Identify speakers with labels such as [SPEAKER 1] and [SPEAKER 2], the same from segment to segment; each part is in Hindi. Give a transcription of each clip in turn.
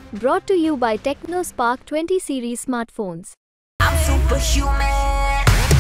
[SPEAKER 1] Brought to you by TechnoSpark 20 series smartphones.
[SPEAKER 2] I'm superhuman.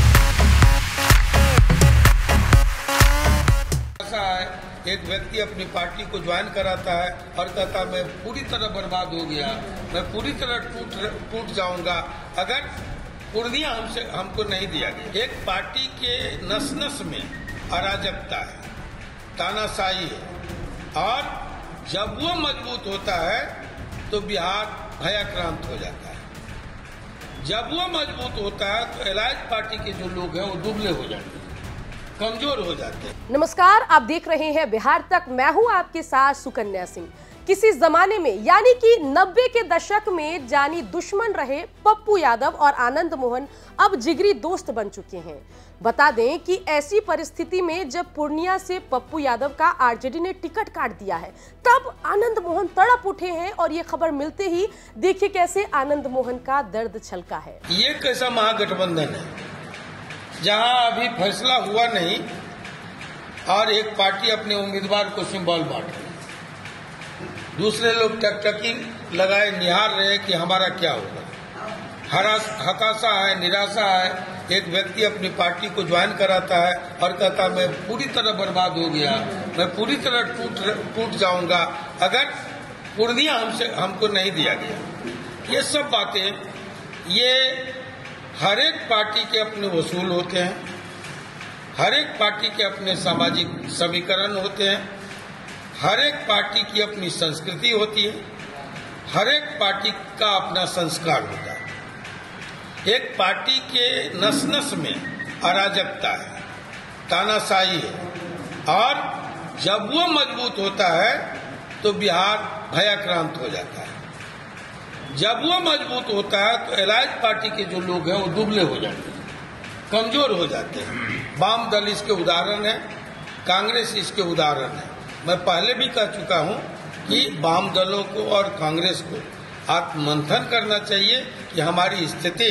[SPEAKER 3] ऐसा है, एक व्यक्ति अपनी पार्टी को ज्वाइन कराता है और कहता मैं पूरी तरह बर्बाद हो गया, मैं पूरी तरह टूट जाऊंगा अगर पूर्णिया हमको नहीं दिया गया। एक पार्टी के नस नस में अराजकता है, तानाशाही है और जब वो मजबूत होता है तो बिहार भयाक्रांत हो जाता है। जब वो मजबूत होता है तो एलाइज पार्टी के जो लोग हैं वो दुबले हो जाते हैं, कमजोर हो जाते हैं।
[SPEAKER 4] नमस्कार, आप देख रहे हैं बिहार तक। मैं हूं आपके साथ सुकन्या सिंह। किसी जमाने में यानी कि 90 के दशक में जानी दुश्मन रहे पप्पू यादव और आनंद मोहन अब जिगरी दोस्त बन चुके हैं। बता दें कि ऐसी परिस्थिति में जब पूर्णिया से पप्पू यादव का आरजेडी ने टिकट काट दिया है, तब आनंद मोहन तड़प उठे हैं और ये खबर मिलते ही देखिए कैसे आनंद मोहन का दर्द छलका है।
[SPEAKER 3] ये कैसा महागठबंधन है जहां अभी फैसला हुआ नहीं और एक पार्टी अपने उम्मीदवार को सिंबल बांट रही, दूसरे लोग टकटकी लगाए निहार रहे कि हमारा क्या होगा। हताशा है, निराशा है। एक व्यक्ति अपनी पार्टी को ज्वाइन कराता है और कहता मैं पूरी तरह बर्बाद हो गया, मैं पूरी तरह टूट जाऊंगा अगर पूर्णिया हमको नहीं दिया गया। ये सब बातें ये हर एक पार्टी के अपने वसूल होते हैं, हर एक पार्टी के अपने सामाजिक समीकरण होते हैं, हर एक पार्टी की अपनी संस्कृति होती है, हर एक पार्टी का अपना संस्कार होता है। एक पार्टी के नस नस में अराजकता है, तानाशाही है और जब वो मजबूत होता है तो बिहार भयाक्रांत हो जाता है। जब वो मजबूत होता है तो एलाइज पार्टी के जो लोग हैं वो दुबले हो जाते हैं, कमजोर हो जाते हैं। वाम दल इसके उदाहरण है, कांग्रेस इसके उदाहरण है। मैं पहले भी कह चुका हूं कि वाम दलों को और कांग्रेस को आत्ममंथन करना चाहिए कि हमारी स्थिति,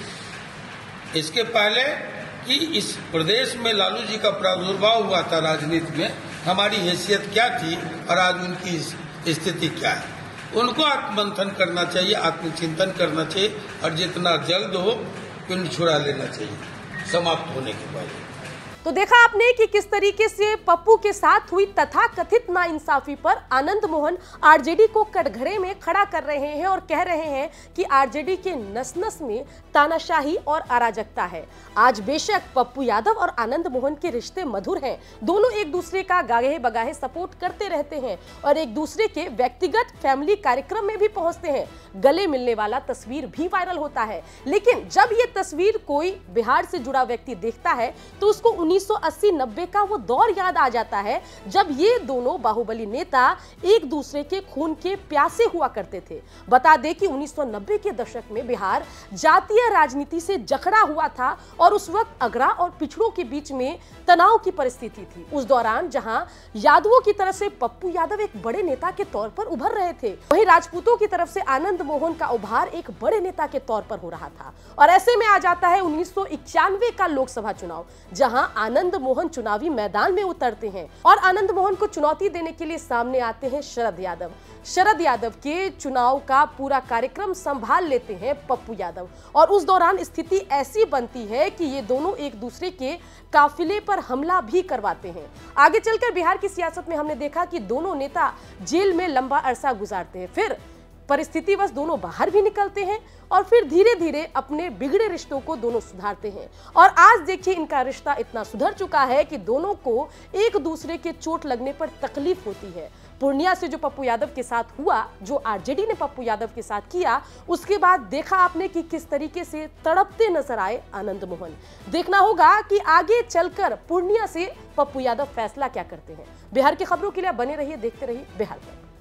[SPEAKER 3] इसके पहले कि इस प्रदेश में लालू जी का प्रादुर्भाव हुआ था राजनीति में, हमारी हैसियत क्या थी और आज उनकी स्थिति क्या है, उनको आत्ममंथन करना चाहिए, आत्मचिंतन करना चाहिए और जितना जल्द हो पिंड छुड़ा लेना चाहिए समाप्त होने के बाद।
[SPEAKER 4] तो देखा आपने कि किस तरीके से पप्पू के साथ हुई तथाकथित नाइंसाफी पर आनंद मोहन आरजेडी को कटघरे में खड़ा कर रहे हैं और कह रहे हैं कि आरजेडी के नस नस में तानाशाही और अराजकता है। आज बेशक पप्पू यादव और आनंद मोहन के रिश्ते मधुर हैं, दोनों एक दूसरे का गाहे बगाहे सपोर्ट करते रहते हैं और एक दूसरे के व्यक्तिगत फैमिली कार्यक्रम में भी पहुंचते हैं। गले मिलने वाला तस्वीर भी वायरल होता है, लेकिन जब ये तस्वीर कोई बिहार से जुड़ा व्यक्ति देखता है तो उसको 1980-90 का वो दौर याद आ जाता है जब ये दोनों बाहुबली नेता एक दूसरे के खून के प्यासे हुआ करते थे। बता दें कि 1990 के दशक में बिहार जातीय राजनीति से जकड़ा हुआ था और उस वक्त अगरा और पिछड़ों के बीच में तनाव की परिस्थिति थी। उस दौरान जहां यादवों की तरफ से पप्पू यादव एक बड़े नेता के तौर पर उभर रहे थे, वहीं राजपूतों की तरफ से आनंद मोहन का उभार एक बड़े नेता के तौर पर हो रहा था। और ऐसे में आ जाता है 1991 का लोकसभा चुनाव, जहां आनंद मोहन चुनावी मैदान में उतरते हैं और आनंद मोहन को चुनौती देने के लिए सामने आते हैं शरद यादव। शरद यादव के चुनाव का पूरा कार्यक्रम संभाल लेते हैं पप्पू यादव और उस दौरान स्थिति ऐसी बनती है कि ये दोनों एक दूसरे के काफिले पर हमला भी करवाते हैं। आगे चलकर बिहार की सियासत में हमने देखा कि दोनों नेता जेल में लंबा अरसा गुजारते हैं, फिर परिस्थिति बस दोनों बाहर भी निकलते हैं और फिर धीरे धीरे अपने बिगड़े रिश्तों को दोनों सुधारते हैं। और आज देखिए इनका रिश्ता इतना सुधर चुका है कि दोनों को एक दूसरे के चोट लगने पर तकलीफ होती है। पूर्णिया से जो पप्पू यादव के साथ हुआ, जो आरजेडी ने पप्पू यादव के साथ किया, उसके बाद देखा आपने कि किस तरीके से तड़पते नजर आए आनंद मोहन। देखना होगा कि आगे चलकर पूर्णिया से पप्पू यादव फैसला क्या करते हैं। बिहार की खबरों के लिए बने रहिए, देखते रहिए बिहार तक।